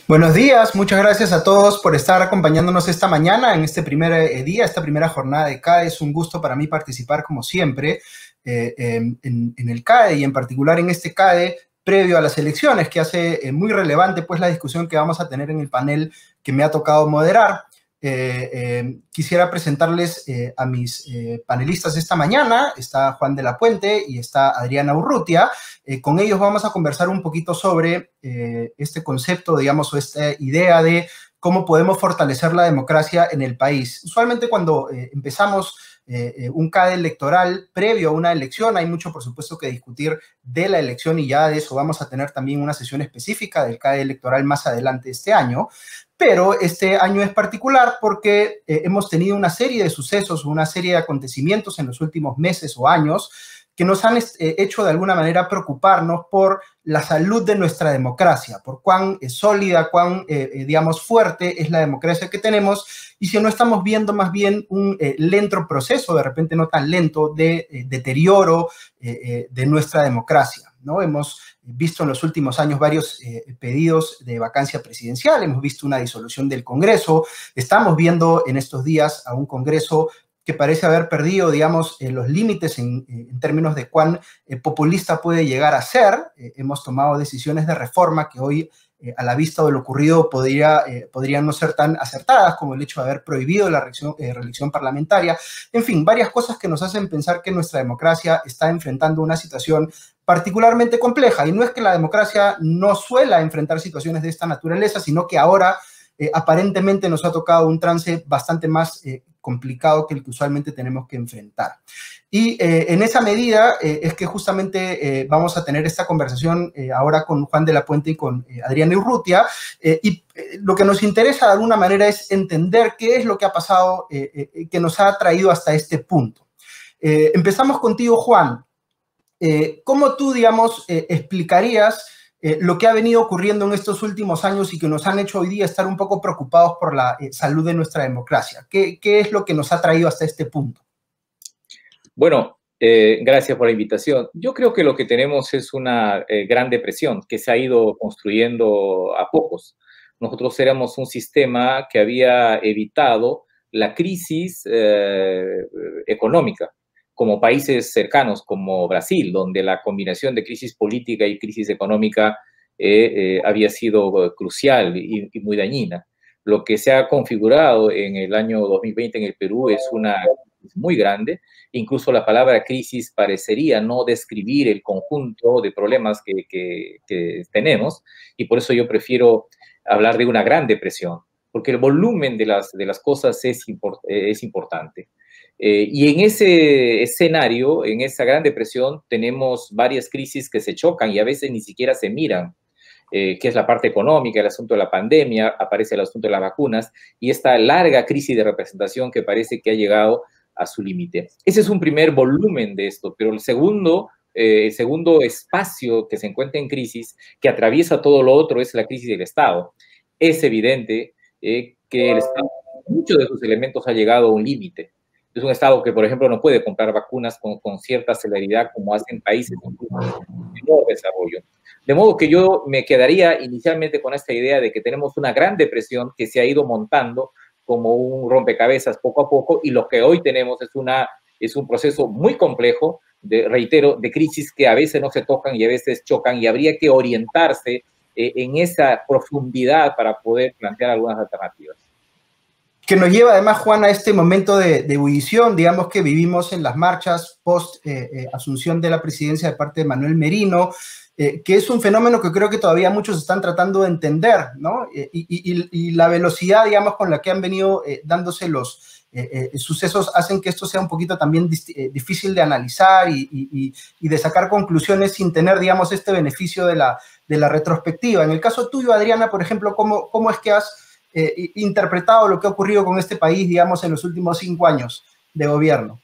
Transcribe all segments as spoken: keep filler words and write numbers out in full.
Buenos días, muchas gracias a todos por estar acompañándonos esta mañana en este primer eh, día, esta primera jornada de C A D E. Es un gusto para mí participar, como siempre, eh, en, en el C A D E y en particular en este C A D E previo a las elecciones, que hace eh, muy relevante pues la discusión que vamos a tener en el panel que me ha tocado moderar. Eh, eh, quisiera presentarles eh, a mis eh, panelistas esta mañana. Está Juan de la Puente y está Adriana Urrutia. Eh, con ellos vamos a conversar un poquito sobre eh, este concepto, digamos, o esta idea de cómo podemos fortalecer la democracia en el país. Usualmente cuando eh, empezamos eh, un C A D E electoral previo a una elección, hay mucho, por supuesto, que discutir de la elección y ya de eso vamos a tener también una sesión específica del C A D E electoral más adelante este año. Pero este año es particular porque eh, hemos tenido una serie de sucesos, una serie de acontecimientos en los últimos meses o años que nos han eh, hecho de alguna manera preocuparnos por la salud de nuestra democracia, por cuán eh, sólida, cuán, eh, digamos, fuerte es la democracia que tenemos, y si no estamos viendo más bien un eh, lento proceso, de repente no tan lento, de eh, deterioro eh, eh, de nuestra democracia, ¿no? Hemos visto en los últimos años varios eh, pedidos de vacancia presidencial, hemos visto una disolución del Congreso, estamos viendo en estos días a un Congreso que parece haber perdido, digamos, eh, los límites en, en términos de cuán eh, populista puede llegar a ser. Eh, hemos tomado decisiones de reforma que hoy, eh, a la vista de lo ocurrido, podría, eh, podrían no ser tan acertadas, como el hecho de haber prohibido la reelección, eh, reelección parlamentaria. En fin, varias cosas que nos hacen pensar que nuestra democracia está enfrentando una situación particularmente compleja. Y no es que la democracia no suela enfrentar situaciones de esta naturaleza, sino que ahora eh, aparentemente nos ha tocado un trance bastante más eh, complicado que el que usualmente tenemos que enfrentar. Y eh, en esa medida eh, es que justamente eh, vamos a tener esta conversación eh, ahora con Juan de la Puente y con eh, Adriana Urrutia, eh, y eh, lo que nos interesa de alguna manera es entender qué es lo que ha pasado eh, eh, que nos ha traído hasta este punto. Eh, empezamos contigo, Juan. Eh, ¿Cómo tú, digamos, eh, explicarías eh, lo que ha venido ocurriendo en estos últimos años y que nos han hecho hoy día estar un poco preocupados por la eh, salud de nuestra democracia? ¿Qué, ¿Qué es lo que nos ha traído hasta este punto? Bueno, eh, gracias por la invitación. Yo creo que lo que tenemos es una eh, gran depresión que se ha ido construyendo a pocos. Nosotros éramos un sistema que había evitado la crisis eh, económica, como países cercanos como Brasil, donde la combinación de crisis política y crisis económica eh, eh, había sido crucial y, y muy dañina. Lo que se ha configurado en el año dos mil veinte en el Perú es una crisis muy grande. Incluso la palabra crisis parecería no describir el conjunto de problemas que, que, que tenemos, y por eso yo prefiero hablar de una gran depresión, porque el volumen de las, de las cosas es, import, es importante. Eh, y en ese escenario, en esa gran depresión, tenemos varias crisis que se chocan y a veces ni siquiera se miran, eh, que es la parte económica, el asunto de la pandemia, aparece el asunto de las vacunas y esta larga crisis de representación que parece que ha llegado a su límite. Ese es un primer volumen de esto, pero el segundo, eh, el segundo espacio que se encuentra en crisis, que atraviesa todo lo otro, es la crisis del Estado. Es evidente eh, que el Estado, muchos de sus elementos ha llegado a un límite. Es un Estado que, por ejemplo, no puede comprar vacunas con, con cierta celeridad como hacen países de menor desarrollo. De modo que yo me quedaría inicialmente con esta idea de que tenemos una gran depresión que se ha ido montando como un rompecabezas poco a poco, y lo que hoy tenemos es, una, es un proceso muy complejo, de, reitero, de crisis que a veces no se tocan y a veces chocan, y habría que orientarse eh, en esa profundidad para poder plantear algunas alternativas. Que nos lleva además, Juan, a este momento de, de ebullición, digamos, que vivimos en las marchas post eh, eh, asunción de la presidencia de parte de Manuel Merino, eh, que es un fenómeno que creo que todavía muchos están tratando de entender, ¿no? Eh, y, y, y la velocidad, digamos, con la que han venido eh, dándose los eh, eh, sucesos hacen que esto sea un poquito también eh, difícil de analizar y, y, y de sacar conclusiones sin tener, digamos, este beneficio de la, de la retrospectiva. En el caso tuyo, Adriana, por ejemplo, ¿cómo, cómo es que has Eh, interpretado lo que ha ocurrido con este país, digamos, en los últimos cinco años de gobierno?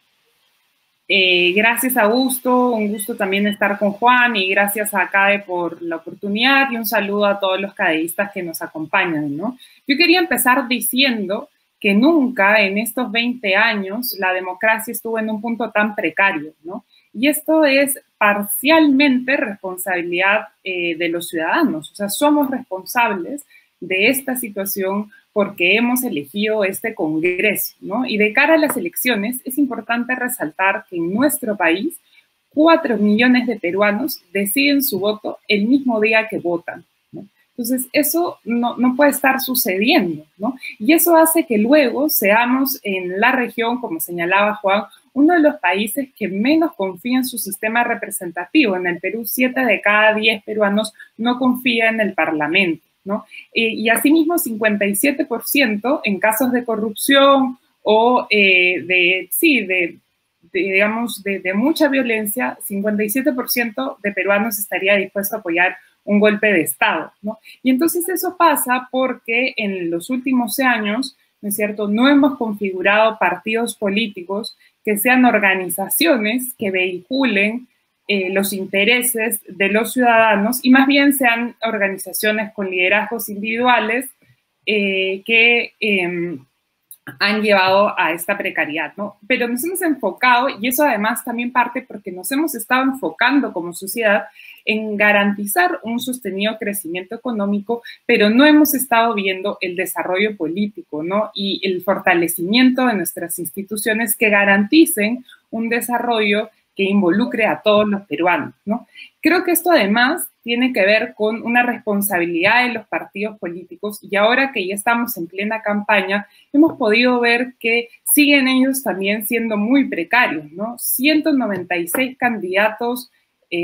Eh, gracias, Augusto. Un gusto también estar con Juan, y gracias a C A D E por la oportunidad, y un saludo a todos los cadeístas que nos acompañan, ¿no? Yo quería empezar diciendo que nunca en estos veinte años la democracia estuvo en un punto tan precario, ¿no? Y esto es parcialmente responsabilidad eh, de los ciudadanos. O sea, somos responsables de esta situación porque hemos elegido este Congreso, ¿no? Y de cara a las elecciones es importante resaltar que en nuestro país cuatro millones de peruanos deciden su voto el mismo día que votan, ¿no? Entonces, eso no, no puede estar sucediendo, ¿no? Y eso hace que luego seamos en la región, como señalaba Juan, uno de los países que menos confía en su sistema representativo. En el Perú, siete de cada diez peruanos no confía en el Parlamento, ¿no? Y, y asimismo, cincuenta y siete por ciento en casos de corrupción o eh, de, sí, de, de digamos, de, de mucha violencia, cincuenta y siete por ciento de peruanos estaría dispuesto a apoyar un golpe de Estado, ¿no? Y entonces eso pasa porque en los últimos años, ¿no es cierto?, no hemos configurado partidos políticos que sean organizaciones que vehiculen eh, los intereses de los ciudadanos y más bien sean organizaciones con liderazgos individuales eh, que eh, han llevado a esta precariedad, ¿no? Pero nos hemos enfocado, y eso además también parte porque nos hemos estado enfocando como sociedad en garantizar un sostenido crecimiento económico, pero no hemos estado viendo el desarrollo político, ¿no? Y el fortalecimiento de nuestras instituciones que garanticen un desarrollo que involucre a todos los peruanos, ¿no? Creo que esto además tiene que ver con una responsabilidad de los partidos políticos y ahora que ya estamos en plena campaña, hemos podido ver que siguen ellos también siendo muy precarios, ¿no? ciento noventa y seis candidatos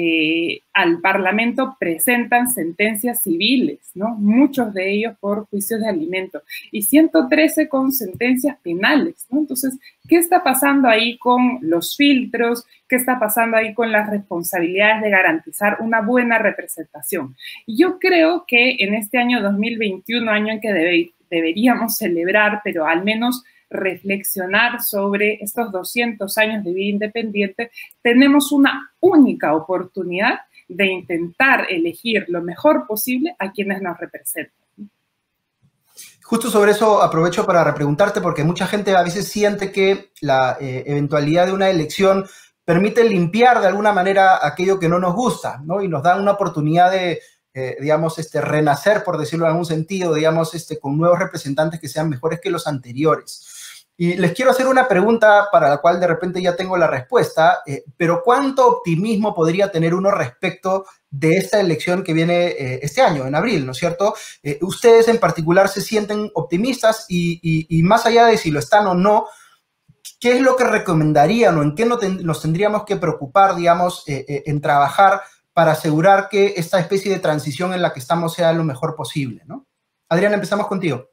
eh, al Parlamento presentan sentencias civiles, ¿no? Muchos de ellos por juicios de alimentos y ciento trece con sentencias penales, ¿no? Entonces, ¿qué está pasando ahí con los filtros? ¿Qué está pasando ahí con las responsabilidades de garantizar una buena representación? Y yo creo que en este año dos mil veintiuno, año en que debe, deberíamos celebrar, pero al menos reflexionar sobre estos doscientos años de vida independiente, tenemos una única oportunidad de intentar elegir lo mejor posible a quienes nos representan. Justo sobre eso aprovecho para repreguntarte, porque mucha gente a veces siente que la eh, eventualidad de una elección permite limpiar de alguna manera aquello que no nos gusta, ¿no? Y nos da una oportunidad de, eh, digamos, este, renacer, por decirlo en algún sentido, digamos, este, con nuevos representantes que sean mejores que los anteriores. Y les quiero hacer una pregunta para la cual de repente ya tengo la respuesta, eh, pero ¿cuánto optimismo podría tener uno respecto de esta elección que viene eh, este año, en abril, ¿no es cierto? Eh, ustedes en particular se sienten optimistas y, y, y más allá de si lo están o no, ¿qué es lo que recomendarían o en qué no ten, nos tendríamos que preocupar, digamos, eh, eh, en trabajar para asegurar que esta especie de transición en la que estamos sea lo mejor posible, ¿no? Adriana, empezamos contigo.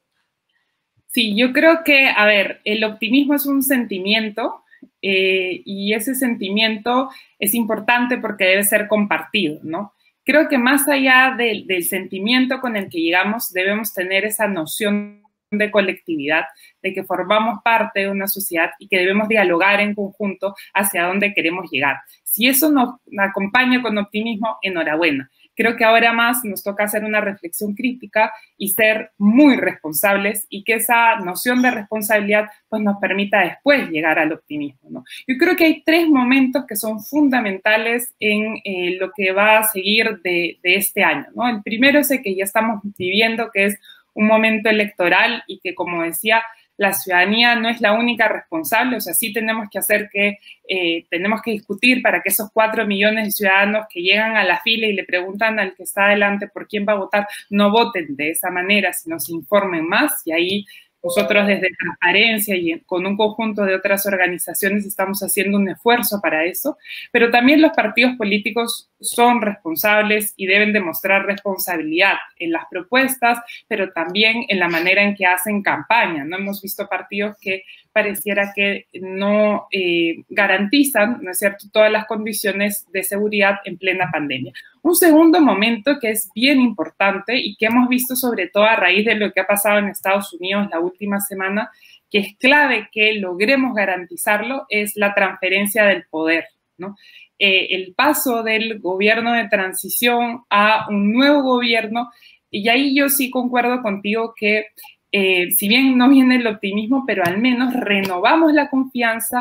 Sí, yo creo que, a ver, el optimismo es un sentimiento eh, y ese sentimiento es importante porque debe ser compartido, ¿no? Creo que más allá de, del sentimiento con el que llegamos, debemos tener esa noción de colectividad, de que formamos parte de una sociedad y que debemos dialogar en conjunto hacia dónde queremos llegar. Si eso nos acompaña con optimismo, enhorabuena. Creo que ahora más nos toca hacer una reflexión crítica y ser muy responsables y que esa noción de responsabilidad pues, nos permita después llegar al optimismo, ¿no? Yo creo que hay tres momentos que son fundamentales en eh, lo que va a seguir de, de este año, ¿no? El primero es el que ya estamos viviendo, que es un momento electoral y que, como decía, la ciudadanía no es la única responsable, o sea, sí tenemos que hacer que, eh, tenemos que discutir para que esos cuatro millones de ciudadanos que llegan a la fila y le preguntan al que está adelante por quién va a votar, no voten de esa manera, sino se informen más y ahí nosotros desde Transparencia y con un conjunto de otras organizaciones estamos haciendo un esfuerzo para eso, pero también los partidos políticos son responsables y deben demostrar responsabilidad en las propuestas, pero también en la manera en que hacen campaña, ¿no? Hemos visto partidos que pareciera que no eh, garantizan, ¿no es cierto?, todas las condiciones de seguridad en plena pandemia. Un segundo momento que es bien importante y que hemos visto sobre todo a raíz de lo que ha pasado en Estados Unidos la última semana, que es clave que logremos garantizarlo, es la transferencia del poder, ¿no? Eh, el paso del gobierno de transición a un nuevo gobierno, y ahí yo sí concuerdo contigo que Eh, si bien no viene el optimismo, pero al menos renovamos la confianza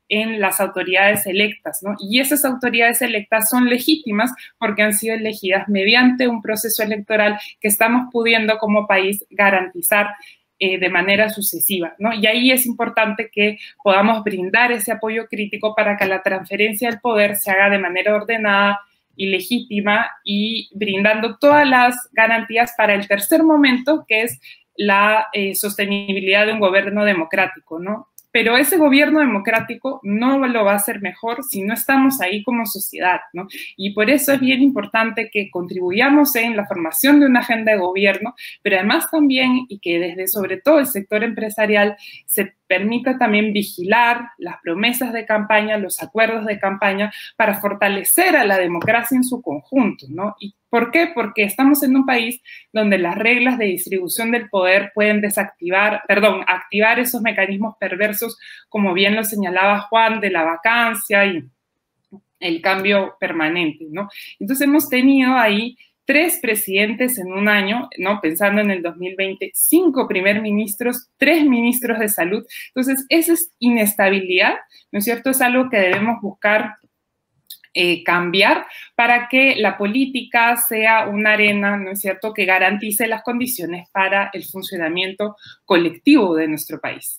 en las autoridades electas, ¿no? Y esas autoridades electas son legítimas porque han sido elegidas mediante un proceso electoral que estamos pudiendo como país garantizar eh, de manera sucesiva, ¿no? Y ahí es importante que podamos brindar ese apoyo crítico para que la transferencia del poder se haga de manera ordenada y legítima y brindando todas las garantías para el tercer momento, que es la eh, sostenibilidad de un gobierno democrático, ¿no? Pero ese gobierno democrático no lo va a hacer mejor si no estamos ahí como sociedad, ¿no? Y por eso es bien importante que contribuyamos en la formación de una agenda de gobierno, pero además también, y que desde sobre todo el sector empresarial se permita también vigilar las promesas de campaña, los acuerdos de campaña, para fortalecer a la democracia en su conjunto, ¿no? ¿Y por qué? Porque estamos en un país donde las reglas de distribución del poder pueden desactivar, perdón, activar esos mecanismos perversos, como bien lo señalaba Juan, de la vacancia y el cambio permanente, ¿no? Entonces hemos tenido ahí tres presidentes en un año, ¿no? Pensando en el dos mil veinte, cinco primer ministros, tres ministros de salud. Entonces, esa es inestabilidad, ¿no es cierto? Es algo que debemos buscar eh, cambiar para que la política sea una arena, ¿no es cierto?, que garantice las condiciones para el funcionamiento colectivo de nuestro país.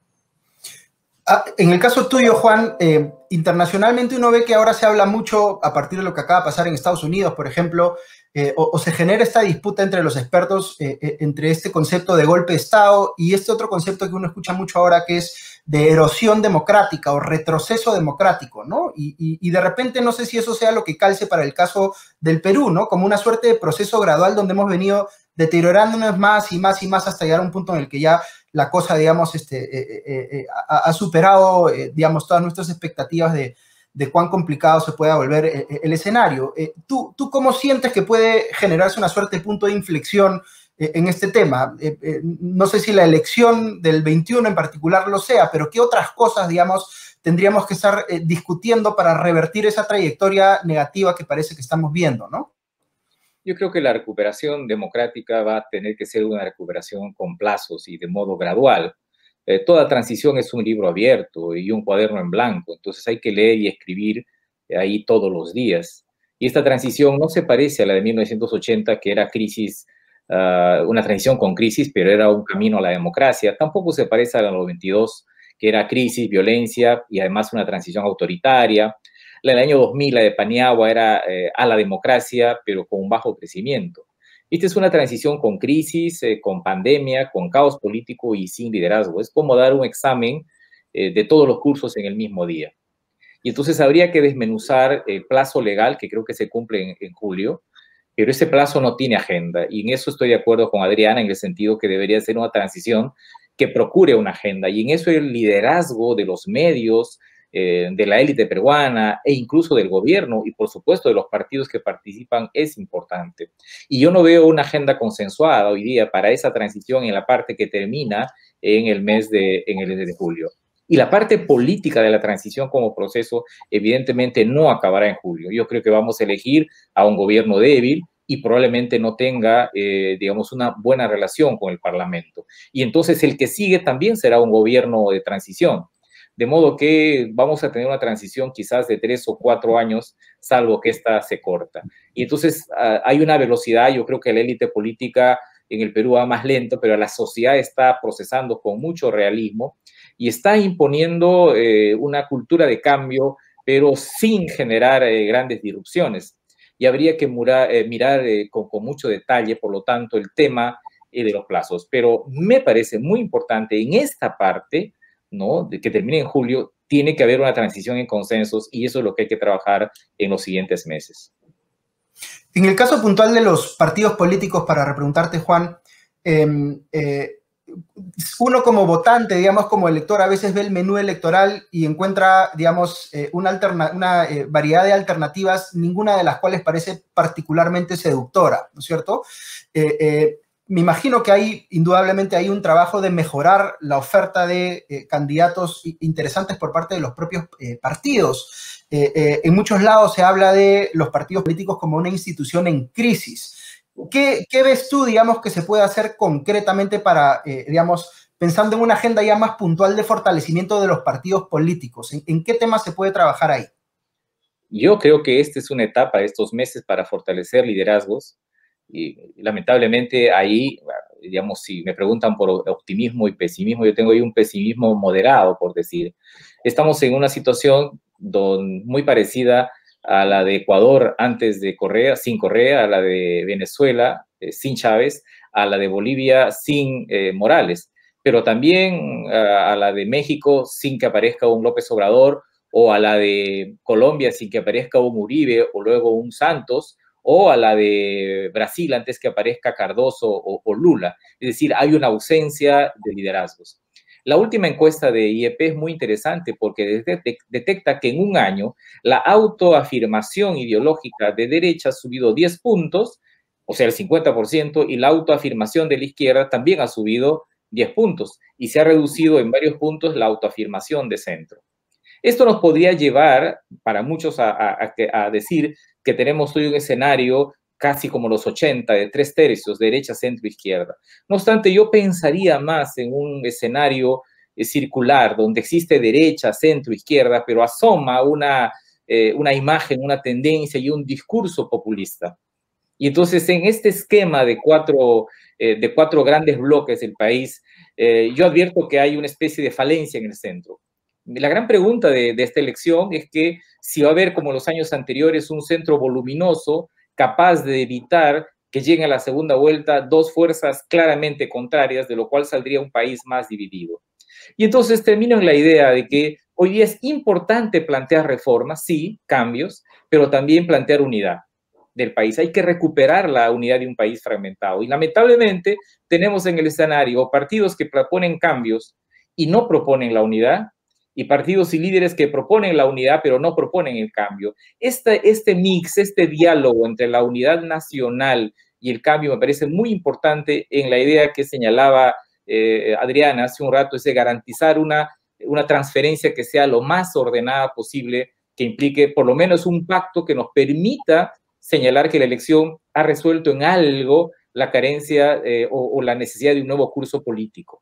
Ah, en el caso tuyo, Juan, eh, internacionalmente uno ve que ahora se habla mucho, a partir de lo que acaba de pasar en Estados Unidos, por ejemplo, eh, o, o se genera esta disputa entre los expertos, eh, eh, entre este concepto de golpe de Estado y este otro concepto que uno escucha mucho ahora, que es de erosión democrática o retroceso democrático, ¿no? Y, y, y de repente no sé si eso sea lo que calce para el caso del Perú, ¿no? Como una suerte de proceso gradual donde hemos venido deteriorándonos más y más y más hasta llegar a un punto en el que ya la cosa, digamos, este, eh, eh, eh, ha, ha superado, eh, digamos, todas nuestras expectativas de, de cuán complicado se pueda volver el, el escenario. Eh, ¿tú, ¿Tú cómo sientes que puede generarse una suerte de punto de inflexión eh, en este tema? Eh, eh, no sé si la elección del veintiuno en particular lo sea, pero ¿qué otras cosas, digamos, tendríamos que estar eh, discutiendo para revertir esa trayectoria negativa que parece que estamos viendo, ¿no? Yo creo que la recuperación democrática va a tener que ser una recuperación con plazos y de modo gradual. Eh, toda transición es un libro abierto y un cuaderno en blanco, entonces hay que leer y escribir ahí todos los días. Y esta transición no se parece a la de mil novecientos ochenta, que era crisis, uh, una transición con crisis, pero era un camino a la democracia. Tampoco se parece a la del noventa y dos, que era crisis, violencia y además una transición autoritaria. La del año dos mil, la de Paniagua, era eh, a la democracia, pero con un bajo crecimiento. Esta es una transición con crisis, eh, con pandemia, con caos político y sin liderazgo. Es como dar un examen eh, de todos los cursos en el mismo día. Y entonces habría que desmenuzar el plazo legal, que creo que se cumple en, en julio, pero ese plazo no tiene agenda. Y en eso estoy de acuerdo con Adriana, en el sentido que debería ser una transición que procure una agenda. Y en eso el liderazgo de los medios, Eh, de la élite peruana e incluso del gobierno y, por supuesto, de los partidos que participan es importante. Y yo no veo una agenda consensuada hoy día para esa transición en la parte que termina en el mes de, en el mes de julio. Y la parte política de la transición como proceso, evidentemente, no acabará en julio. Yo creo que vamos a elegir a un gobierno débil y probablemente no tenga, eh, digamos, una buena relación con el Parlamento. Y entonces el que sigue también será un gobierno de transición. De modo que vamos a tener una transición quizás de tres o cuatro años, salvo que esta se corta. Y entonces uh, hay una velocidad, yo creo que la élite política en el Perú va más lento, pero la sociedad está procesando con mucho realismo y está imponiendo eh, una cultura de cambio, pero sin generar eh, grandes disrupciones. Y habría que mura, eh, mirar eh, con, con mucho detalle, por lo tanto, el tema eh, de los plazos. Pero me parece muy importante en esta parte, ¿no?, de que termine en julio, tiene que haber una transición en consensos y eso es lo que hay que trabajar en los siguientes meses. En el caso puntual de los partidos políticos, para repreguntarte, Juan, eh, eh, uno como votante, digamos, como elector, a veces ve el menú electoral y encuentra, digamos, eh, una, alterna una eh, variedad de alternativas, ninguna de las cuales parece particularmente seductora, ¿no es cierto? Eh, eh, Me imagino que hay, indudablemente, hay un trabajo de mejorar la oferta de eh, candidatos interesantes por parte de los propios eh, partidos. Eh, eh, en muchos lados se habla de los partidos políticos como una institución en crisis. ¿Qué, qué ves tú, digamos, que se puede hacer concretamente para, eh, digamos, pensando en una agenda ya más puntual de fortalecimiento de los partidos políticos? ¿En, en qué temas se puede trabajar ahí? Yo creo que esta es una etapa de estos meses para fortalecer liderazgos y lamentablemente ahí, digamos, si me preguntan por optimismo y pesimismo, yo tengo ahí un pesimismo moderado, por decir. Estamos en una situación don, muy parecida a la de Ecuador antes de Correa, sin Correa, a la de Venezuela eh, sin Chávez, a la de Bolivia sin eh, Morales, pero también a, a la de México sin que aparezca un López Obrador, o a la de Colombia sin que aparezca un Uribe o luego un Santos, o a la de Brasil antes que aparezca Cardoso o, o Lula. Es decir, hay una ausencia de liderazgos. La última encuesta de I E P es muy interesante porque detecta que en un año la autoafirmación ideológica de derecha ha subido diez puntos, o sea, el cincuenta por ciento, y la autoafirmación de la izquierda también ha subido diez puntos, y se ha reducido en varios puntos la autoafirmación de centro. Esto nos podría llevar, para muchos, a, a, a decir que tenemos hoy un escenario casi como los ochenta, de tres tercios, derecha, centro, izquierda. No obstante, yo pensaría más en un escenario eh, circular, donde existe derecha, centro, izquierda, pero asoma una, eh, una imagen, una tendencia y un discurso populista. Y entonces, en este esquema de cuatro, eh, de cuatro grandes bloques del país, eh, yo advierto que hay una especie de falencia en el centro. La gran pregunta de, de esta elección es que si va a haber, como en los años anteriores, un centro voluminoso capaz de evitar que lleguen a la segunda vuelta dos fuerzas claramente contrarias, de lo cual saldría un país más dividido. Y entonces termino en la idea de que hoy día es importante plantear reformas, sí, cambios, pero también plantear unidad del país. Hay que recuperar la unidad de un país fragmentado. Y lamentablemente tenemos en el escenario partidos que proponen cambios y no proponen la unidad, y partidos y líderes que proponen la unidad, pero no proponen el cambio. Este, este mix, este diálogo entre la unidad nacional y el cambio me parece muy importante en la idea que señalaba eh, Adriana hace un rato, es de garantizar una, una transferencia que sea lo más ordenada posible, que implique por lo menos un pacto que nos permita señalar que la elección ha resuelto en algo la carencia eh, o, o la necesidad de un nuevo curso político.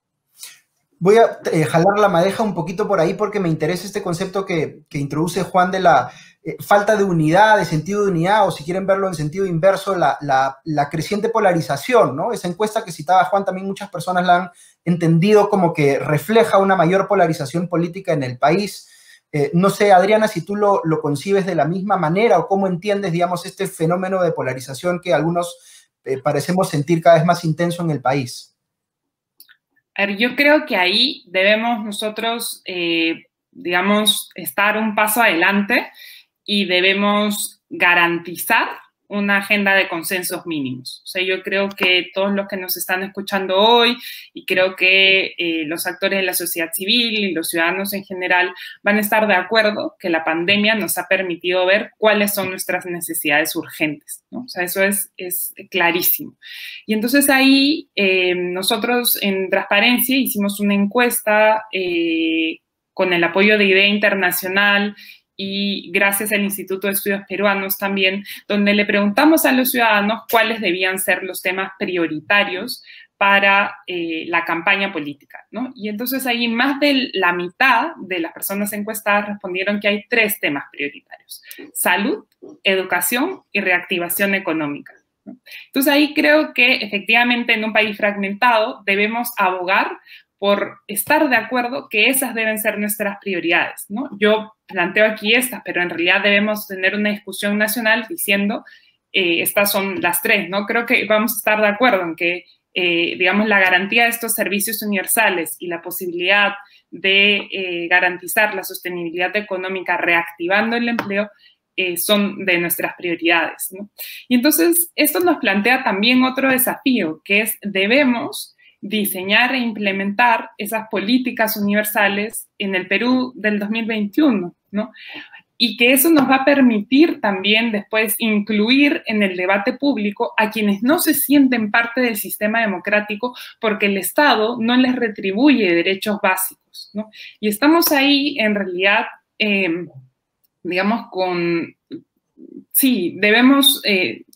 Voy a eh, jalar la madeja un poquito por ahí porque me interesa este concepto que, que introduce Juan de la eh, falta de unidad, de sentido de unidad, o si quieren verlo en sentido inverso, la, la, la creciente polarización, ¿no? Esa encuesta que citaba Juan, también muchas personas la han entendido como que refleja una mayor polarización política en el país. Eh, no sé, Adriana, si tú lo, lo concibes de la misma manera o cómo entiendes, digamos, este fenómeno de polarización que algunos eh, parecemos sentir cada vez más intenso en el país. A ver, yo creo que ahí debemos nosotros, eh, digamos, estar un paso adelante y debemos garantizar una agenda de consensos mínimos. O sea, yo creo que todos los que nos están escuchando hoy y creo que eh, los actores de la sociedad civil y los ciudadanos en general van a estar de acuerdo que la pandemia nos ha permitido ver cuáles son nuestras necesidades urgentes, ¿no? O sea, eso es, es clarísimo. Y entonces ahí eh, nosotros en Transparencia hicimos una encuesta eh, con el apoyo de IDEA Internacional y gracias al Instituto de Estudios Peruanos también, donde le preguntamos a los ciudadanos cuáles debían ser los temas prioritarios para eh, la campaña política, ¿no? Y entonces ahí más de la mitad de las personas encuestadas respondieron que hay tres temas prioritarios: salud, educación y reactivación económica, ¿no? Entonces ahí creo que efectivamente en un país fragmentado debemos abogar por estar de acuerdo que esas deben ser nuestras prioridades, ¿no? Yo planteo aquí estas, pero en realidad debemos tener una discusión nacional diciendo eh, estas son las tres, ¿no? Creo que vamos a estar de acuerdo en que, eh, digamos, la garantía de estos servicios universales y la posibilidad de eh, garantizar la sostenibilidad económica reactivando el empleo eh, son de nuestras prioridades, ¿no? Y entonces esto nos plantea también otro desafío, que es debemos diseñar e implementar esas políticas universales en el Perú del dos mil veintiuno, ¿no? Y que eso nos va a permitir también después incluir en el debate público a quienes no se sienten parte del sistema democrático porque el Estado no les retribuye derechos básicos, ¿no? Y estamos ahí en realidad, eh, digamos, con, sí, debemos... Eh,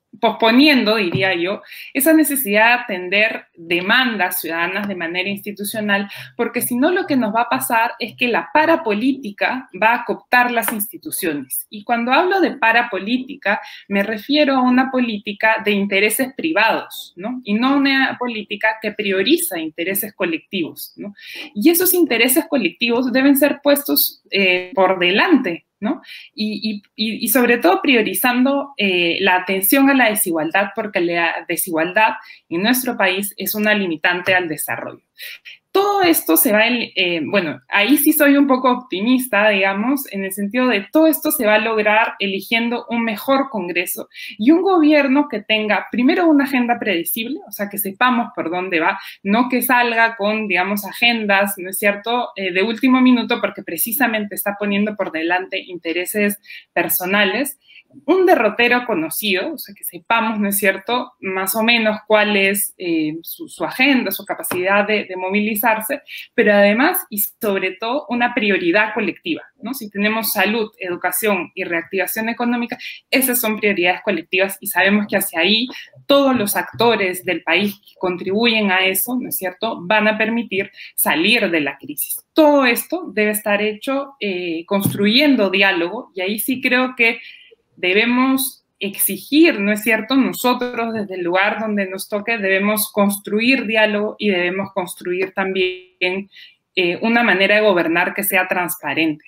posponiendo, diría yo, esa necesidad de atender demandas ciudadanas de manera institucional, porque si no lo que nos va a pasar es que la parapolítica va a cooptar las instituciones. Y cuando hablo de parapolítica, me refiero a una política de intereses privados, ¿no? Y no una política que prioriza intereses colectivos, ¿no? Y esos intereses colectivos deben ser puestos eh, por delante, ¿no? Y, y, y sobre todo priorizando eh, la atención a la desigualdad, porque la desigualdad en nuestro país es una limitante al desarrollo. Todo esto se va, eh, bueno, ahí sí soy un poco optimista, digamos, en el sentido de todo esto se va a lograr eligiendo un mejor Congreso y un gobierno que tenga primero una agenda predecible, o sea, que sepamos por dónde va, no que salga con, digamos, agendas, ¿no es cierto?, eh, de último minuto, porque precisamente está poniendo por delante intereses personales. Un derrotero conocido, o sea, que sepamos, ¿no es cierto?, más o menos cuál es eh, su, su agenda, su capacidad de, de movilizarse, pero además y sobre todo una prioridad colectiva, ¿no? Si tenemos salud, educación y reactivación económica, esas son prioridades colectivas y sabemos que hacia ahí todos los actores del país que contribuyen a eso, ¿no es cierto?, van a permitir salir de la crisis. Todo esto debe estar hecho eh, construyendo diálogo y ahí sí creo que debemos exigir, ¿no es cierto? Nosotros, desde el lugar donde nos toque, debemos construir diálogo y debemos construir también eh, una manera de gobernar que sea transparente.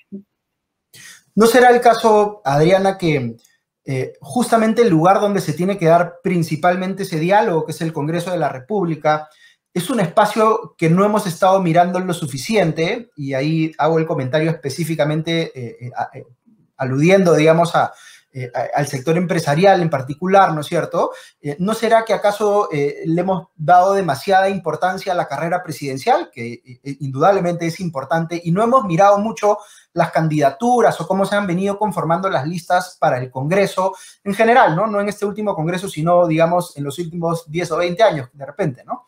¿No será el caso, Adriana, que eh, justamente el lugar donde se tiene que dar principalmente ese diálogo, que es el Congreso de la República, es un espacio que no hemos estado mirando lo suficiente? Y ahí hago el comentario específicamente eh, eh, aludiendo, digamos, a Eh, al sector empresarial en particular, ¿no es cierto? Eh, ¿No será que acaso eh, le hemos dado demasiada importancia a la carrera presidencial, que eh, indudablemente es importante, y no hemos mirado mucho las candidaturas o cómo se han venido conformando las listas para el Congreso en general, ¿no? No en este último Congreso, sino, digamos, en los últimos diez o veinte años, de repente, ¿no?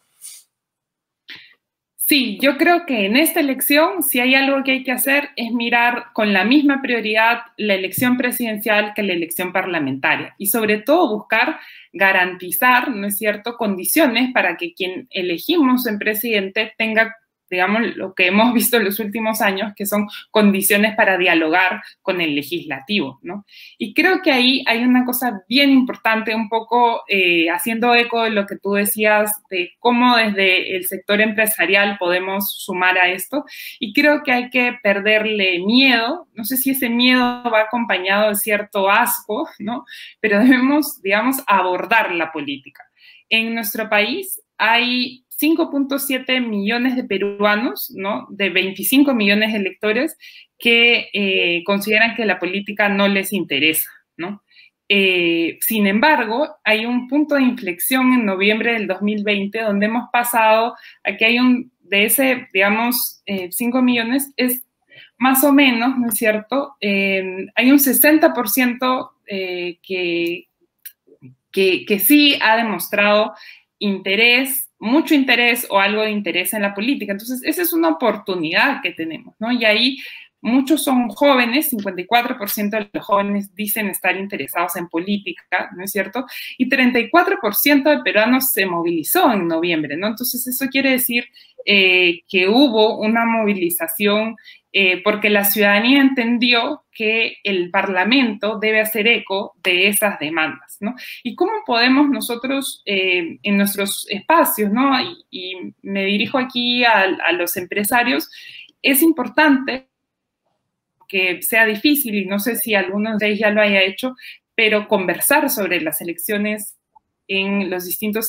Sí, yo creo que en esta elección, si hay algo que hay que hacer, es mirar con la misma prioridad la elección presidencial que la elección parlamentaria y sobre todo buscar garantizar, ¿no es cierto?, condiciones para que quien elegimos en presidente tenga, digamos, lo que hemos visto en los últimos años, que son condiciones para dialogar con el legislativo, ¿no? Y creo que ahí hay una cosa bien importante, un poco eh, haciendo eco de lo que tú decías, de cómo desde el sector empresarial podemos sumar a esto, y creo que hay que perderle miedo, no sé si ese miedo va acompañado de cierto asco, ¿no? Pero debemos, digamos, abordar la política. En nuestro país hay cinco punto siete millones de peruanos, ¿no?, de veinticinco millones de electores que eh, consideran que la política no les interesa, ¿no? Eh, sin embargo, hay un punto de inflexión en noviembre del dos mil veinte donde hemos pasado a que hay un, de ese, digamos, eh, cinco millones, es más o menos, ¿no es cierto?, eh, hay un sesenta por ciento eh, que, que, que sí ha demostrado interés, mucho interés o algo de interés en la política. Entonces, esa es una oportunidad que tenemos, ¿no? Y ahí muchos son jóvenes, cincuenta y cuatro por ciento de los jóvenes dicen estar interesados en política, ¿no es cierto? Y treinta y cuatro por ciento de peruanos se movilizó en noviembre, ¿no? Entonces, eso quiere decir eh, que hubo una movilización eh, porque la ciudadanía entendió que el Parlamento debe hacer eco de esas demandas, ¿no? Y cómo podemos nosotros eh, en nuestros espacios, ¿no? Y, y me dirijo aquí a, a los empresarios, es importante que sea difícil, y no sé si alguno de ustedes ya lo haya hecho, pero conversar sobre las elecciones en los distintos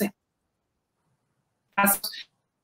espacios,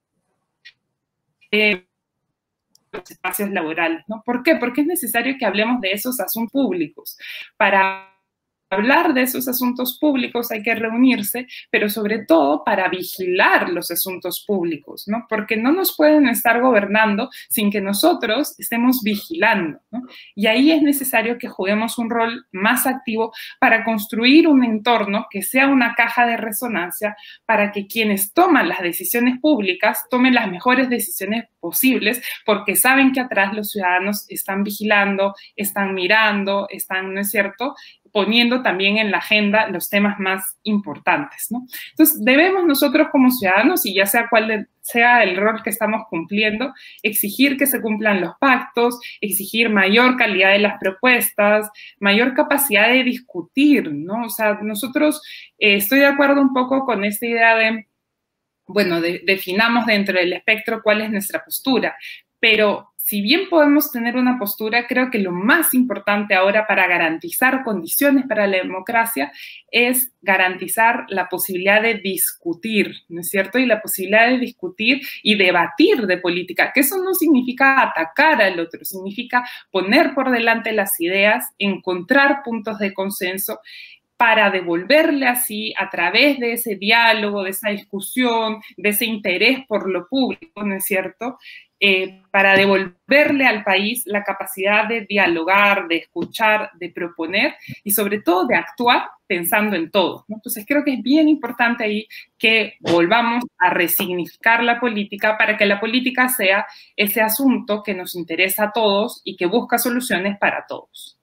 eh, los espacios laborales, ¿no? ¿Por qué? Porque es necesario que hablemos de esos asuntos públicos. Para hablar de esos asuntos públicos hay que reunirse, pero sobre todo para vigilar los asuntos públicos, ¿no? Porque no nos pueden estar gobernando sin que nosotros estemos vigilando, ¿no? Y ahí es necesario que juguemos un rol más activo para construir un entorno que sea una caja de resonancia para que quienes toman las decisiones públicas tomen las mejores decisiones posibles, porque saben que atrás los ciudadanos están vigilando, están mirando, están, ¿no es cierto?, poniendo también en la agenda los temas más importantes, ¿no? Entonces, debemos nosotros como ciudadanos, y ya sea cuál sea el rol que estamos cumpliendo, exigir que se cumplan los pactos, exigir mayor calidad de las propuestas, mayor capacidad de discutir, ¿no? O sea, nosotros, eh, estoy de acuerdo un poco con esta idea de, bueno, de, definamos dentro del espectro cuál es nuestra postura, pero si bien podemos tener una postura, creo que lo más importante ahora para garantizar condiciones para la democracia es garantizar la posibilidad de discutir, ¿no es cierto? Y la posibilidad de discutir y debatir de política, que eso no significa atacar al otro, significa poner por delante las ideas, encontrar puntos de consenso para devolverle así, a través de ese diálogo, de esa discusión, de ese interés por lo público, ¿no es cierto?, Eh, para devolverle al país la capacidad de dialogar, de escuchar, de proponer y sobre todo de actuar pensando en todo, ¿no? Entonces creo que es bien importante ahí que volvamos a resignificar la política para que la política sea ese asunto que nos interesa a todos y que busca soluciones para todos.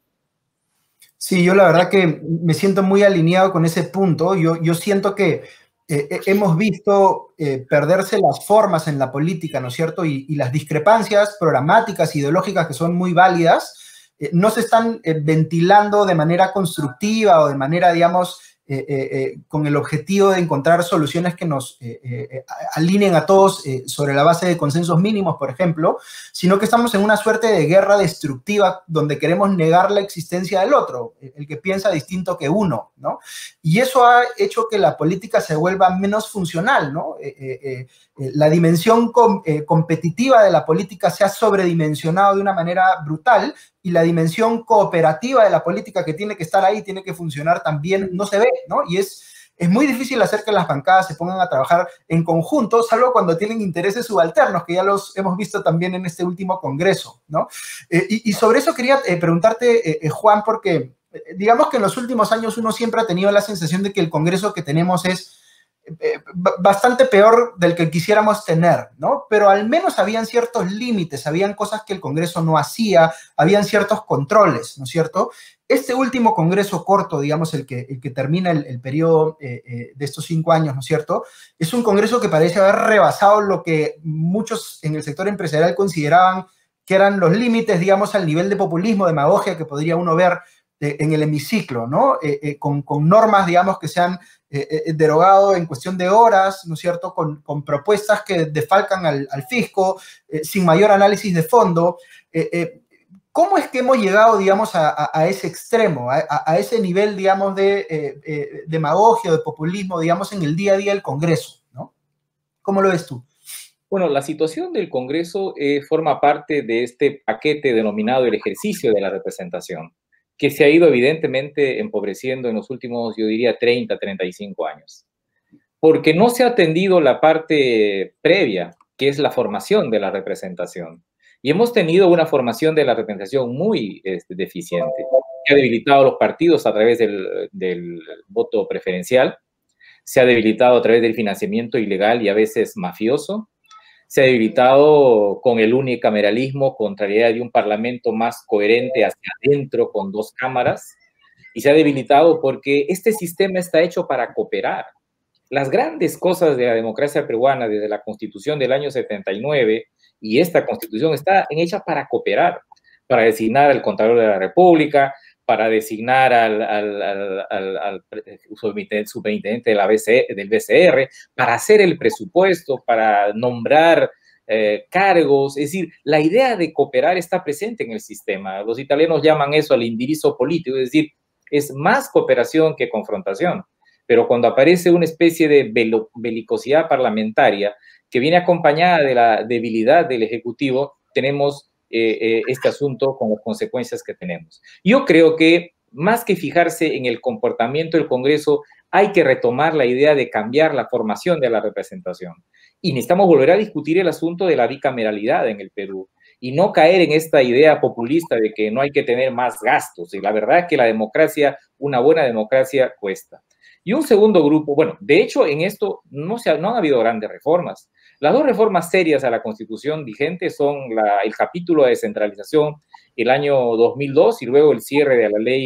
Sí, yo la verdad que me siento muy alineado con ese punto. Yo, yo siento que Eh, hemos visto eh, perderse las formas en la política, ¿no es cierto? Y, y las discrepancias programáticas, ideológicas, que son muy válidas, eh, no se están eh, ventilando de manera constructiva o de manera, digamos, eh, eh, eh, con el objetivo de encontrar soluciones que nos eh, eh, alineen a todos eh, sobre la base de consensos mínimos, por ejemplo, sino que estamos en una suerte de guerra destructiva donde queremos negar la existencia del otro, el que piensa distinto que uno, ¿no? Y eso ha hecho que la política se vuelva menos funcional, ¿no? Eh, eh, eh, la dimensión com, eh, competitiva de la política se ha sobredimensionado de una manera brutal y la dimensión cooperativa de la política que tiene que estar ahí, tiene que funcionar también, no se ve, ¿no? Y es, es muy difícil hacer que las bancadas se pongan a trabajar en conjunto, salvo cuando tienen intereses subalternos, que ya los hemos visto también en este último congreso, ¿no? Eh, y, y sobre eso quería eh, preguntarte, eh, eh, Juan, porque digamos que en los últimos años uno siempre ha tenido la sensación de que el Congreso que tenemos es eh, bastante peor del que quisiéramos tener, ¿no? Pero al menos habían ciertos límites, habían cosas que el Congreso no hacía, habían ciertos controles, ¿no es cierto? Este último Congreso corto, digamos, el que, el que termina el, el periodo eh, eh, de estos cinco años, ¿no es cierto? Es un Congreso que parece haber rebasado lo que muchos en el sector empresarial consideraban que eran los límites, digamos, al nivel de populismo, demagogia que podría uno ver en el hemiciclo, ¿no? Eh, eh, con, con normas, digamos, que se han eh, eh, derogado en cuestión de horas, ¿no es cierto? Con, con propuestas que defalcan al, al fisco, eh, sin mayor análisis de fondo. Eh, eh, ¿Cómo es que hemos llegado, digamos, a, a, a ese extremo, a, a, ese nivel, digamos, de eh, eh, demagogia, de populismo, digamos, en el día a día del Congreso, ¿no? ¿Cómo lo ves tú? Bueno, la situación del Congreso eh, forma parte de este paquete denominado el ejercicio de la representación, que se ha ido evidentemente empobreciendo en los últimos, yo diría, treinta, treinta y cinco años. Porque no se ha atendido la parte previa, que es la formación de la representación. Y hemos tenido una formación de la representación muy este, deficiente. Se ha debilitado a los partidos a través del, del voto preferencial, se ha debilitado a través del financiamiento ilegal y a veces mafioso, se ha debilitado con el unicameralismo, contra la idea de un parlamento más coherente hacia adentro con dos cámaras, y se ha debilitado porque este sistema está hecho para cooperar. Las grandes cosas de la democracia peruana desde la Constitución del año setenta y nueve y esta Constitución está hecha para cooperar, para designar al Contralor de la República, para designar al, al, al, al, al superintendente de la B C, del B C R, para hacer el presupuesto, para nombrar eh, cargos. Es decir, la idea de cooperar está presente en el sistema. Los italianos llaman eso el indirizzo político, es decir, es más cooperación que confrontación. Pero cuando aparece una especie de belicosidad parlamentaria que viene acompañada de la debilidad del Ejecutivo, tenemos eh, eh, este asunto con las consecuencias que tenemos. Yo creo que más que fijarse en el comportamiento del Congreso, hay que retomar la idea de cambiar la formación de la representación. Y necesitamos volver a discutir el asunto de la bicameralidad en el Perú y no caer en esta idea populista de que no hay que tener más gastos. Y la verdad es que la democracia, una buena democracia, cuesta. Y un segundo grupo, bueno, de hecho en esto no, se ha, no han habido grandes reformas. Las dos reformas serias a la Constitución vigente son la, el capítulo de descentralización el año dos mil dos y luego el cierre de la ley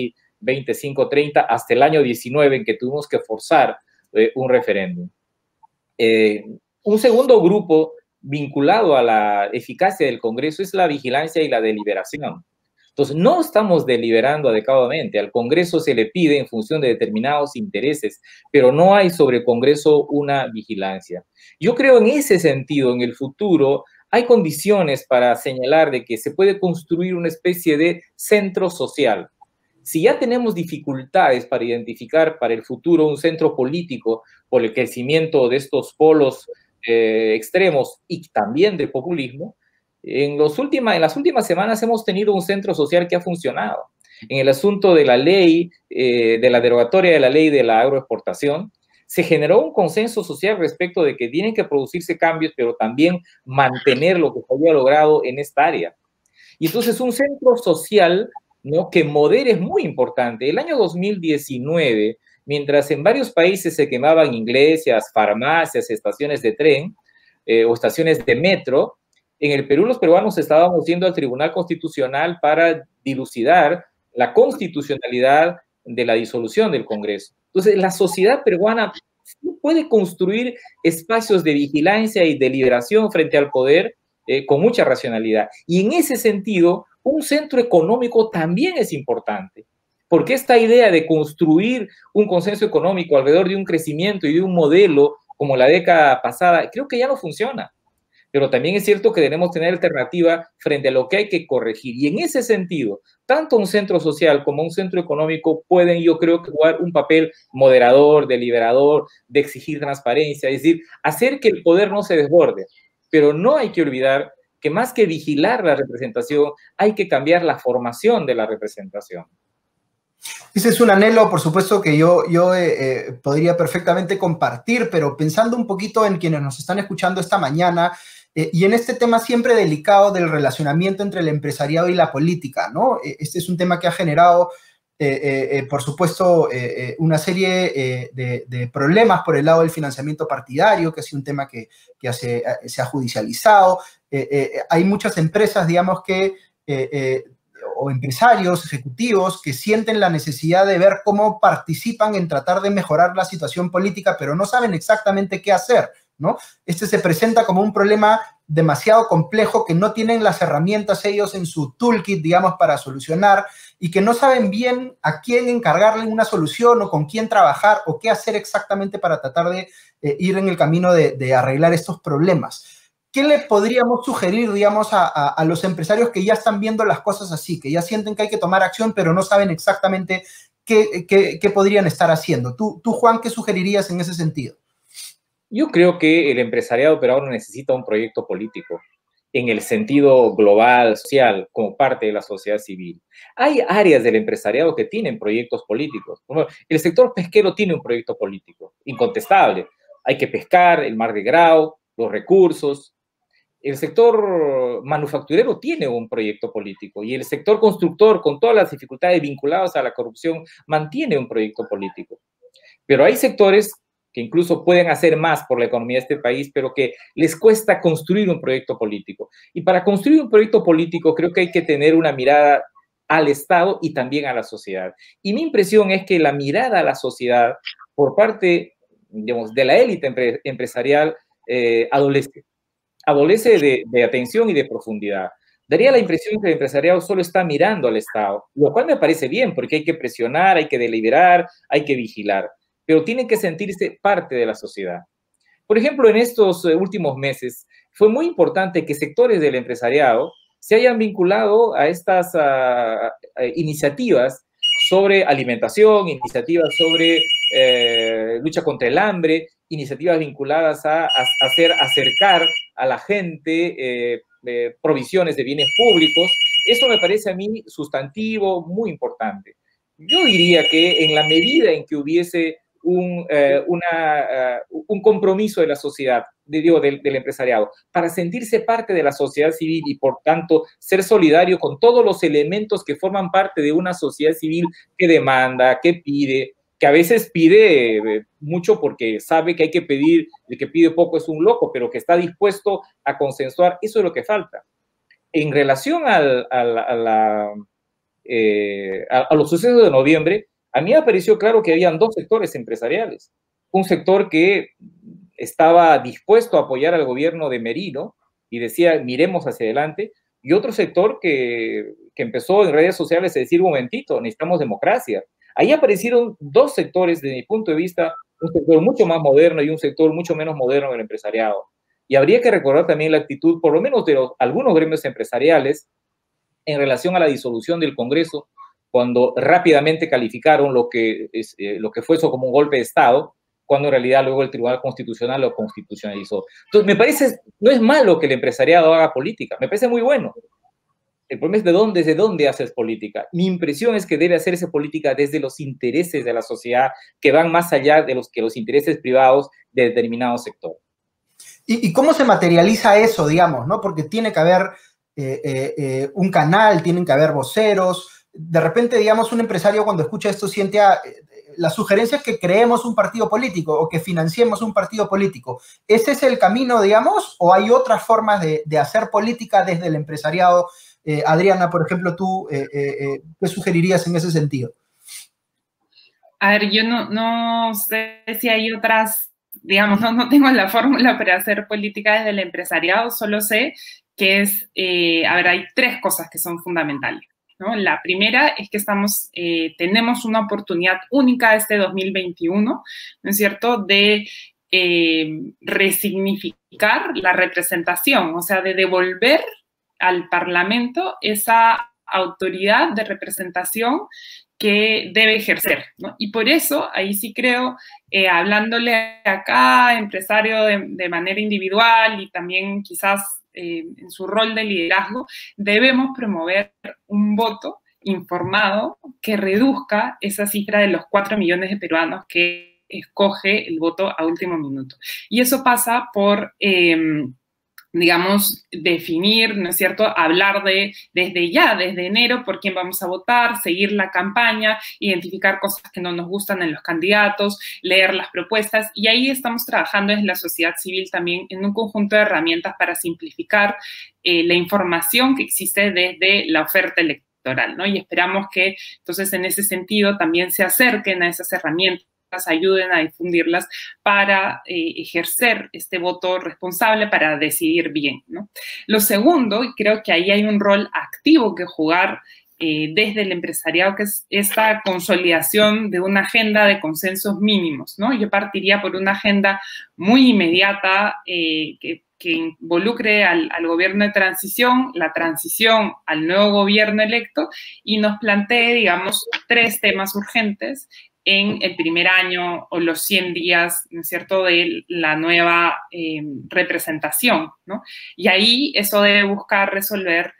veinticinco treinta, hasta el año diecinueve, en que tuvimos que forzar eh, un referéndum. Eh, un segundo grupo vinculado a la eficacia del Congreso es la vigilancia y la deliberación. Entonces, no estamos deliberando adecuadamente. Al Congreso se le pide en función de determinados intereses, pero no hay sobre el Congreso una vigilancia. Yo creo en ese sentido, en el futuro, hay condiciones para señalar de que se puede construir una especie de centro social. Si ya tenemos dificultades para identificar para el futuro un centro político por el crecimiento de estos polos eh, extremos y también del populismo, en, los última, en las últimas semanas hemos tenido un centro social que ha funcionado. En el asunto de la ley, eh, de la derogatoria de la ley de la agroexportación, se generó un consenso social respecto de que tienen que producirse cambios, pero también mantener lo que se había logrado en esta área. Y entonces un centro social, ¿no?, que modere es muy importante. El año dos mil diecinueve, mientras en varios países se quemaban iglesias, farmacias, estaciones de tren eh, o estaciones de metro, en el Perú los peruanos estábamos yendo al Tribunal Constitucional para dilucidar la constitucionalidad de la disolución del Congreso. Entonces, la sociedad peruana puede construir espacios de vigilancia y deliberación frente al poder eh, con mucha racionalidad. Y en ese sentido, un centro económico también es importante, porque esta idea de construir un consenso económico alrededor de un crecimiento y de un modelo como la década pasada, creo que ya no funciona. Pero también es cierto que debemos tener alternativa frente a lo que hay que corregir. Y en ese sentido, tanto un centro social como un centro económico pueden, yo creo, jugar un papel moderador, deliberador, de exigir transparencia, es decir, hacer que el poder no se desborde. Pero no hay que olvidar que más que vigilar la representación, hay que cambiar la formación de la representación. Ese es un anhelo, por supuesto, que yo, yo eh, eh, podría perfectamente compartir, pero pensando un poquito en quienes nos están escuchando esta mañana, Eh, y en este tema siempre delicado del relacionamiento entre el empresariado y la política, ¿no? Este es un tema que ha generado, eh, eh, eh, por supuesto, eh, eh, una serie eh, de, de problemas por el lado del financiamiento partidario, que ha sido un tema que, que hace, se ha judicializado. Eh, eh, hay muchas empresas, digamos, que, eh, eh, o empresarios, ejecutivos, que sienten la necesidad de ver cómo participan en tratar de mejorar la situación política, pero no saben exactamente qué hacer, ¿no? Este se presenta como un problema demasiado complejo que no tienen las herramientas ellos en su toolkit, digamos, para solucionar y que no saben bien a quién encargarle una solución o con quién trabajar o qué hacer exactamente para tratar de eh, ir en el camino de, de arreglar estos problemas. ¿Qué le podríamos sugerir, digamos, a, a, a los empresarios que ya están viendo las cosas así, que ya sienten que hay que tomar acción, pero no saben exactamente qué, qué, qué podrían estar haciendo? Tú, tú, Juan, ¿qué sugerirías en ese sentido? Yo creo que el empresariado peruano necesita un proyecto político en el sentido global, social, como parte de la sociedad civil. Hay áreas del empresariado que tienen proyectos políticos. Por ejemplo, el sector pesquero tiene un proyecto político, incontestable. Hay que pescar, el mar de Grau, los recursos. El sector manufacturero tiene un proyecto político y el sector constructor, con todas las dificultades vinculadas a la corrupción, mantiene un proyecto político. Pero hay sectores que incluso pueden hacer más por la economía de este país, pero que les cuesta construir un proyecto político. Y para construir un proyecto político creo que hay que tener una mirada al Estado y también a la sociedad. Y mi impresión es que la mirada a la sociedad por parte, digamos, de la élite empre empresarial eh, adolece. Adolece de, de atención y de profundidad. Daría la impresión que el empresariado solo está mirando al Estado, lo cual me parece bien, porque hay que presionar, hay que deliberar, hay que vigilar, pero tienen que sentirse parte de la sociedad. Por ejemplo, en estos últimos meses fue muy importante que sectores del empresariado se hayan vinculado a estas uh, iniciativas sobre alimentación, iniciativas sobre eh, lucha contra el hambre, iniciativas vinculadas a, a, a hacer acercar a la gente eh, eh, provisiones de bienes públicos. Eso me parece a mí sustantivo, muy importante. Yo diría que en la medida en que hubiese un, eh, una, uh, un compromiso de la sociedad, de, digo, del, del empresariado, para sentirse parte de la sociedad civil y, por tanto, ser solidario con todos los elementos que forman parte de una sociedad civil que demanda, que pide, que a veces pide eh, mucho porque sabe que hay que pedir, el que pide poco es un loco, pero que está dispuesto a consensuar, eso es lo que falta. En relación al, al, a la eh, a, a los sucesos de noviembre, a mí me pareció claro que habían dos sectores empresariales. Un sector que estaba dispuesto a apoyar al gobierno de Merino y decía, miremos hacia adelante, y otro sector que, que empezó en redes sociales a decir, un momentito, necesitamos democracia. Ahí aparecieron dos sectores, desde mi punto de vista, un sector mucho más moderno y un sector mucho menos moderno del empresariado. Y habría que recordar también la actitud, por lo menos de los, algunos gremios empresariales, en relación a la disolución del Congreso, cuando rápidamente calificaron lo que, es, eh, lo que fue eso como un golpe de Estado, cuando en realidad luego el Tribunal Constitucional lo constitucionalizó. Entonces, me parece, no es malo que el empresariado haga política, me parece muy bueno. El problema es de dónde, desde dónde haces política. Mi impresión es que debe hacerse política desde los intereses de la sociedad, que van más allá de los, que los intereses privados de determinado sector. ¿Y, y cómo se materializa eso, digamos, ¿no? Porque tiene que haber eh, eh, eh, un canal, tienen que haber voceros. De repente, digamos, un empresario cuando escucha esto siente a, eh, la sugerencia es que creemos un partido político o que financiemos un partido político. ¿Ese es el camino, digamos, o hay otras formas de, de hacer política desde el empresariado? Eh, Adriana, por ejemplo, ¿tú eh, eh, qué sugerirías en ese sentido? A ver, yo no, no sé si hay otras, digamos, no, no tengo la fórmula para hacer política desde el empresariado, solo sé que es, eh, a ver, hay tres cosas que son fundamentales, ¿no? La primera es que estamos, eh, tenemos una oportunidad única este dos mil veintiuno, ¿no es cierto?, de eh, resignificar la representación, o sea, de devolver al Parlamento esa autoridad de representación que debe ejercer, ¿no? Y por eso, ahí sí creo, eh, hablándole a cada empresario de, de manera individual y también quizás eh, en su rol de liderazgo, debemos promover un voto informado que reduzca esa cifra de los cuatro millones de peruanos que escoge el voto a último minuto. Y eso pasa por... Eh, digamos, definir, ¿no es cierto?, hablar de, desde ya, desde enero, por quién vamos a votar, seguir la campaña, identificar cosas que no nos gustan en los candidatos, leer las propuestas, y ahí estamos trabajando desde la sociedad civil también en un conjunto de herramientas para simplificar eh, la información que existe desde la oferta electoral, ¿no? Y esperamos que, entonces, en ese sentido, también se acerquen a esas herramientas, ayuden a difundirlas para eh, ejercer este voto responsable, para decidir bien, ¿no? Lo segundo, y creo que ahí hay un rol activo que jugar eh, desde el empresariado, que es esta consolidación de una agenda de consensos mínimos, ¿no? Yo partiría por una agenda muy inmediata eh, que que involucre al, al gobierno de transición, la transición al nuevo gobierno electo, y nos plantee, digamos, tres temas urgentes en el primer año o los cien días, ¿no es cierto?, de la nueva eh, representación, ¿no? Y ahí eso debe buscar resolver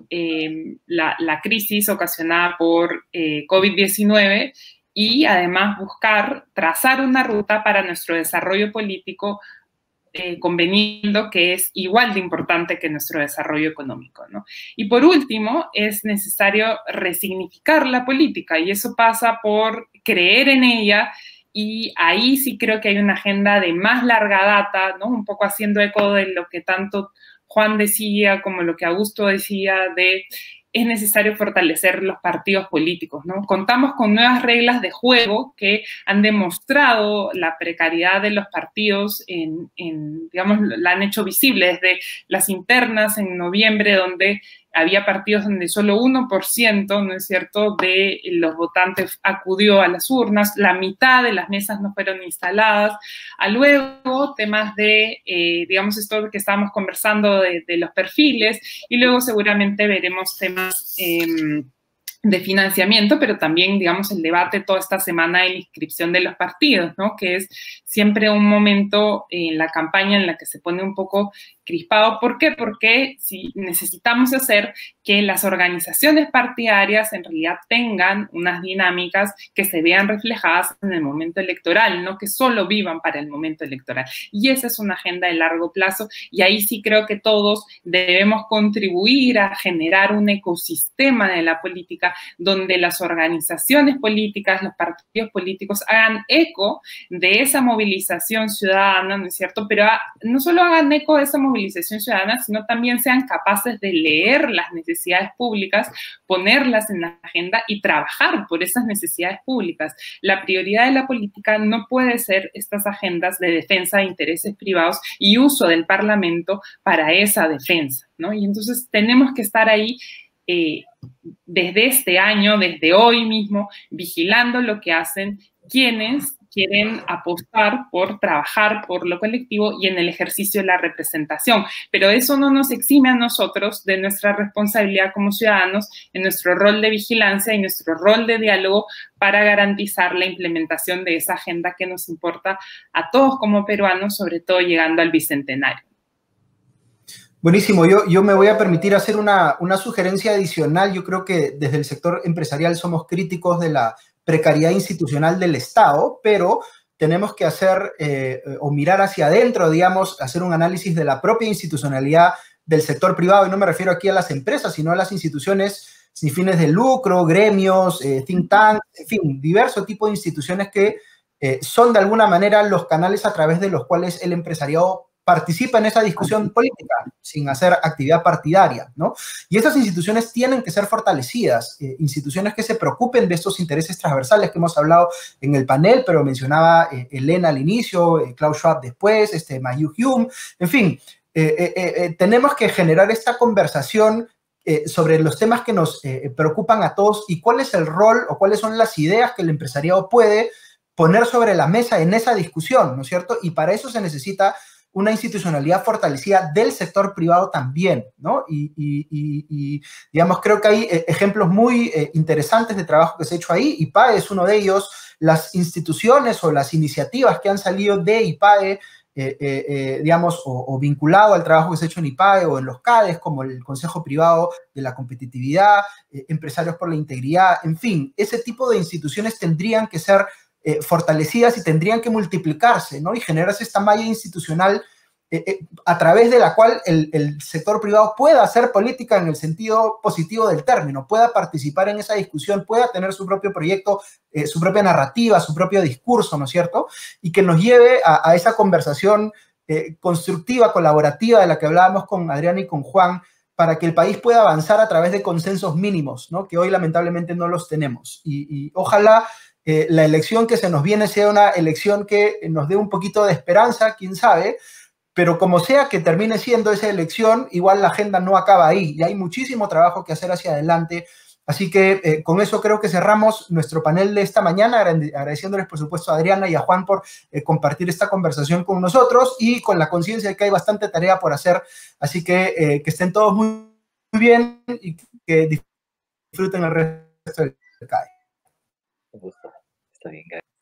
eh, la, la crisis ocasionada por eh, COVID diecinueve y además buscar trazar una ruta para nuestro desarrollo político, Eh, conveniendo que es igual de importante que nuestro desarrollo económico, ¿no? Y por último, es necesario resignificar la política, y eso pasa por creer en ella, y ahí sí creo que hay una agenda de más larga data, ¿no? Un poco haciendo eco de lo que tanto Juan decía, como lo que Augusto decía, de es necesario fortalecer los partidos políticos, ¿no? Contamos con nuevas reglas de juego que han demostrado la precariedad de los partidos, en, en, digamos, la han hecho visible desde las internas en noviembre, donde había partidos donde solo uno por ciento, ¿no es cierto?, de los votantes acudió a las urnas, la mitad de las mesas no fueron instaladas. A luego, temas de, eh, digamos, esto que estábamos conversando de, de los perfiles, y luego seguramente veremos temas eh, de financiamiento, pero también, digamos, el debate toda esta semana de la inscripción de los partidos, ¿no?, que es siempre un momento en la campaña en la que se pone un poco crispado. ¿Por qué? Porque si necesitamos hacer que las organizaciones partidarias en realidad tengan unas dinámicas que se vean reflejadas en el momento electoral, no que solo vivan para el momento electoral. Y esa es una agenda de largo plazo, y ahí sí creo que todos debemos contribuir a generar un ecosistema de la política donde las organizaciones políticas, los partidos políticos hagan eco de esa movilización ciudadana, ¿no es cierto? Pero a, no solo hagan eco de esa movilización ciudadana, sino también sean capaces de leer las necesidades públicas, ponerlas en la agenda y trabajar por esas necesidades públicas. La prioridad de la política no puede ser estas agendas de defensa de intereses privados y uso del Parlamento para esa defensa, ¿no? Y entonces tenemos que estar ahí eh, desde este año, desde hoy mismo, vigilando lo que hacen quienes quieren apostar por trabajar por lo colectivo y en el ejercicio de la representación. Pero eso no nos exime a nosotros de nuestra responsabilidad como ciudadanos, en nuestro rol de vigilancia y nuestro rol de diálogo para garantizar la implementación de esa agenda que nos importa a todos como peruanos, sobre todo llegando al Bicentenario. Buenísimo, yo, yo me voy a permitir hacer una, una sugerencia adicional. Yo creo que desde el sector empresarial somos críticos de la precariedad institucional del Estado, pero tenemos que hacer eh, o mirar hacia adentro, digamos, hacer un análisis de la propia institucionalidad del sector privado, y no me refiero aquí a las empresas, sino a las instituciones sin fines de lucro, gremios, eh, think tanks, en fin, diverso tipo de instituciones que eh, son de alguna manera los canales a través de los cuales el empresariado participa en esa discusión política sin hacer actividad partidaria, ¿no? Y esas instituciones tienen que ser fortalecidas, eh, instituciones que se preocupen de estos intereses transversales que hemos hablado en el panel, pero mencionaba eh, Elena al inicio, eh, Klaus Schwab después, este, Mayu Hume, en fin, eh, eh, eh, tenemos que generar esta conversación eh, sobre los temas que nos eh, preocupan a todos y cuál es el rol o cuáles son las ideas que el empresariado puede poner sobre la mesa en esa discusión, ¿no es cierto? Y para eso se necesita una institucionalidad fortalecida del sector privado también, ¿no? Y, y, y, y digamos, creo que hay eh, ejemplos muy eh, interesantes de trabajo que se ha hecho ahí. I P A E es uno de ellos. Las instituciones o las iniciativas que han salido de I P A E, eh, eh, eh, digamos, o, o vinculado al trabajo que se ha hecho en I P A E o en los C A D Es, como el Consejo Privado de la Competitividad, eh, Empresarios por la Integridad, en fin, ese tipo de instituciones tendrían que ser Eh, fortalecidas y tendrían que multiplicarse, ¿no? Y generarse esta malla institucional eh, eh, a través de la cual el, el sector privado pueda hacer política en el sentido positivo del término, pueda participar en esa discusión, pueda tener su propio proyecto, eh, su propia narrativa, su propio discurso, ¿no es cierto? Y que nos lleve a, a esa conversación eh, constructiva, colaborativa de la que hablábamos con Adriana y con Juan, para que el país pueda avanzar a través de consensos mínimos, ¿no? Que hoy lamentablemente no los tenemos. Y, y ojalá Eh, la elección que se nos viene sea una elección que nos dé un poquito de esperanza, quién sabe, pero como sea que termine siendo esa elección, igual la agenda no acaba ahí y hay muchísimo trabajo que hacer hacia adelante. Así que eh, con eso creo que cerramos nuestro panel de esta mañana, agradeciéndoles por supuesto a Adriana y a Juan por eh, compartir esta conversación con nosotros y con la conciencia de que hay bastante tarea por hacer. Así que eh, que estén todos muy, muy bien y que disfruten el resto del C A E. Un gusto. Está bien, gracias.